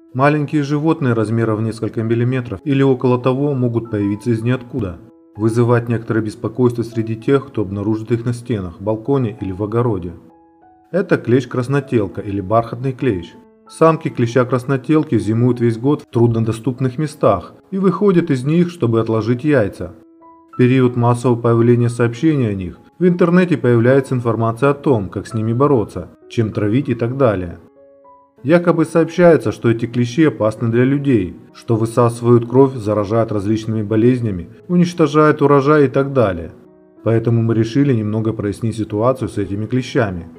Маленькие животные размером в несколько миллиметров или около того могут появиться из ниоткуда, вызывать некоторое беспокойство среди тех, кто обнаружит их на стенах, балконе или в огороде. Это клещ-краснотелка или бархатный клещ. Самки клеща-краснотелки зимуют весь год в труднодоступных местах и выходят из них, чтобы отложить яйца. В период массового появления сообщений о них в интернете появляется информация о том, как с ними бороться, чем травить и так далее. Якобы сообщается, что эти клещи опасны для людей, что высасывают кровь, заражают различными болезнями, уничтожают урожай и так далее. Поэтому мы решили немного прояснить ситуацию с этими клещами.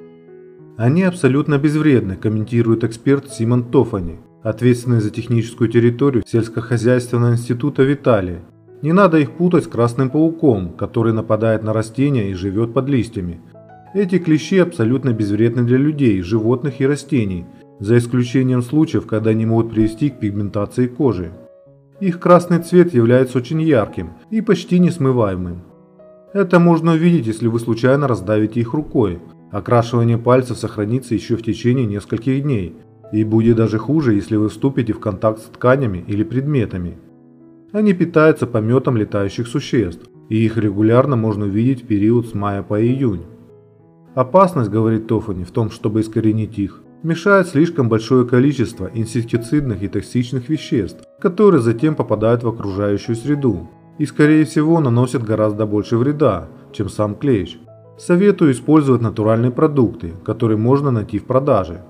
Они абсолютно безвредны, комментирует эксперт Симон Тофани, ответственный за техническую территорию сельскохозяйственного института в Италии. Не надо их путать с красным пауком, который нападает на растения и живет под листьями. Эти клещи абсолютно безвредны для людей, животных и растений, за исключением случаев, когда они могут привести к пигментации кожи. Их красный цвет является очень ярким и почти несмываемым. Это можно увидеть, если вы случайно раздавите их рукой. Окрашивание пальцев сохранится еще в течение нескольких дней, и будет даже хуже, если вы вступите в контакт с тканями или предметами. Они питаются пометом летающих существ, и их регулярно можно увидеть в период с мая по июнь. Опасность, говорит Тофани, в том, чтобы искоренить их, мешает слишком большое количество инсектицидных и токсичных веществ, которые затем попадают в окружающую среду и, скорее всего, наносят гораздо больше вреда, чем сам клещ. Советую использовать натуральные продукты, которые можно найти в продаже.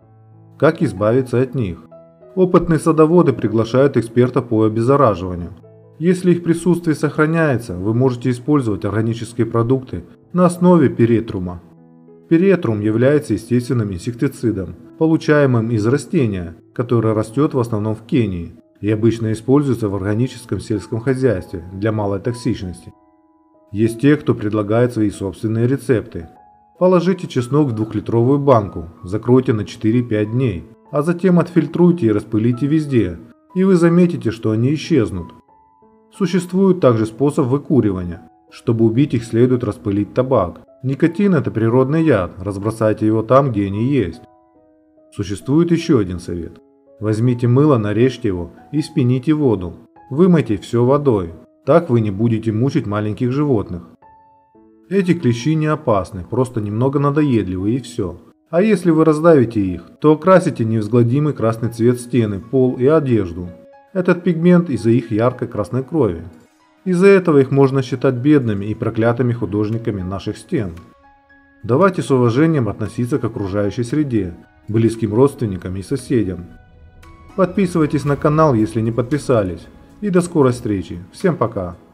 Как избавиться от них? Опытные садоводы приглашают экспертов по обеззараживанию. Если их присутствие сохраняется, вы можете использовать органические продукты на основе перетрума. Перетрум является естественным инсектицидом, получаемым из растения, которое растет в основном в Кении и обычно используется в органическом сельском хозяйстве для малой токсичности. Есть те, кто предлагает свои собственные рецепты. Положите чеснок в 2-литровую банку, закройте на 4-5 дней, а затем отфильтруйте и распылите везде, и вы заметите, что они исчезнут. Существует также способ выкуривания. Чтобы убить их, следует распылить табак. Никотин – это природный яд, разбросайте его там, где они есть. Существует еще один совет. Возьмите мыло, нарежьте его и вспените воду. Вымойте все водой. Так вы не будете мучить маленьких животных. Эти клещи не опасны, просто немного надоедливы и все. А если вы раздавите их, то окрасите невозгладимый красный цвет стены, пол и одежду. Этот пигмент из-за их яркой красной крови. Из-за этого их можно считать бедными и проклятыми художниками наших стен. Давайте с уважением относиться к окружающей среде, близким родственникам и соседям. Подписывайтесь на канал, если не подписались. И до скорой встречи. Всем пока.